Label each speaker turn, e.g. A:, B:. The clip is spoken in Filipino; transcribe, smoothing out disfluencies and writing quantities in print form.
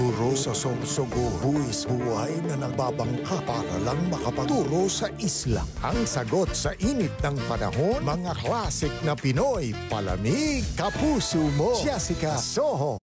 A: guro sa sorsogo, buwis buhay na nagbabangka para lang makapagturo sa isla. Ang sagot sa init ng panahon, mga classic na Pinoy, palamig kapuso mo. Jessica Soho.